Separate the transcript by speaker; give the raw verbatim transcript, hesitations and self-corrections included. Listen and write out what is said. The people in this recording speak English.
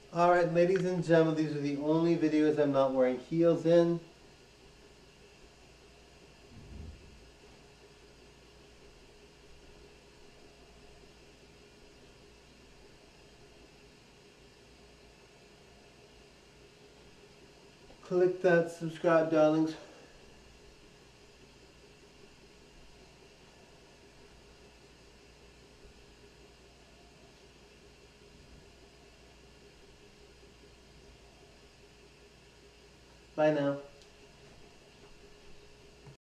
Speaker 1: Alright, ladies and gentlemen, these are the only videos I'm not wearing heels in. Click that subscribe, darlings. Bye now.